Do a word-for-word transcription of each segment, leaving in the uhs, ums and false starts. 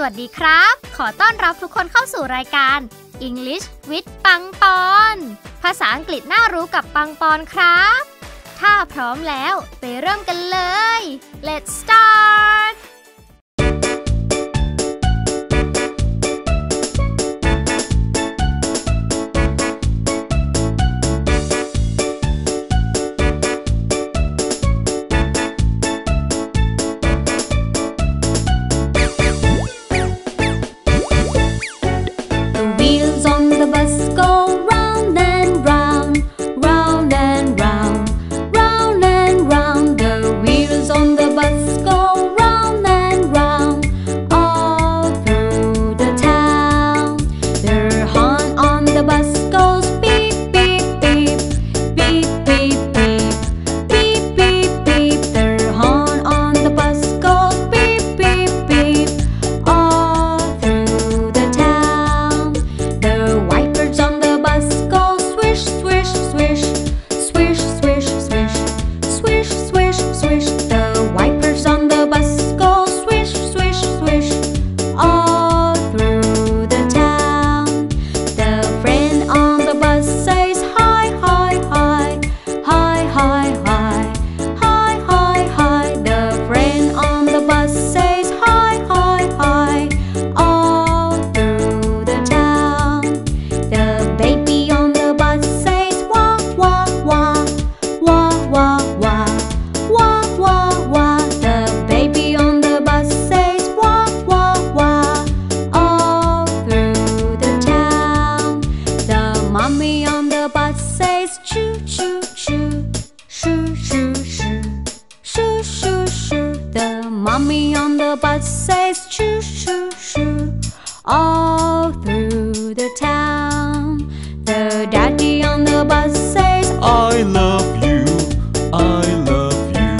วัสดีครับขอต้อนรับทุกคนเข้าสู่รายการ English with ปังปอนภาษาอังกฤษน่ารู้กับปังปอนครับถ้าพร้อมแล้วไปเริ่มกันเลย Let's start Mommy on the bus says choo choo choo all through the town. The daddy on the bus says I love you, I love you,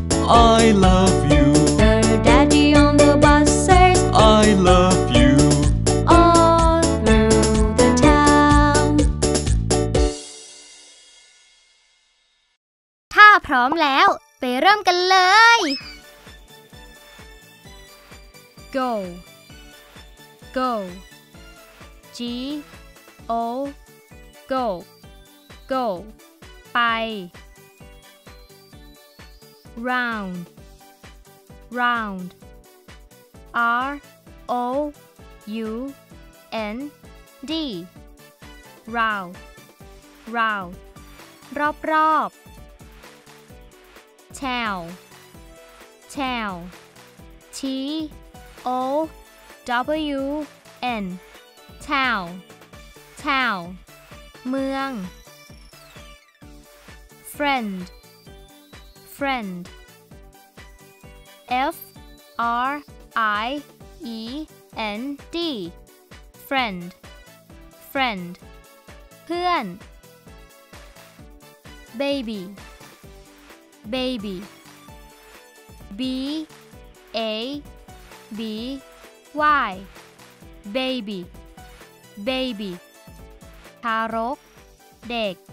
I love you. The daddy on the bus says I love you all through the town. ถ้าพร้อมแล้วไปเริ่มกันเลย Go Go G O Go Go ไป Round Round R O U N D Round Round รอบรอบ Town Town T O W N Town Town เมือง Friend Friend F R I E N D Friend Friend เพื่อน Baby Baby B A B Y Baby Baby ทารกเด็ก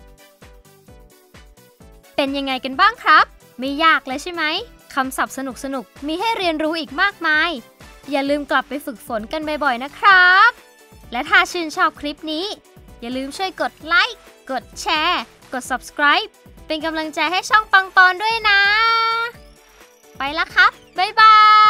เป็นยังไงกันบ้างครับไม่ยากเลยใช่ไหมคำศัพท์สนุกๆมีให้เรียนรู้อีกมากมายอย่าลืมกลับไปฝึกฝนกันบ่อยๆนะครับและถ้าชื่นชอบคลิปนี้อย่าลืมช่วยกดไลค์กดแชร์กด Subscribe เป็นกำลังใจให้ช่องปังปอนด้วยนะไปละครับบ๊ายบาย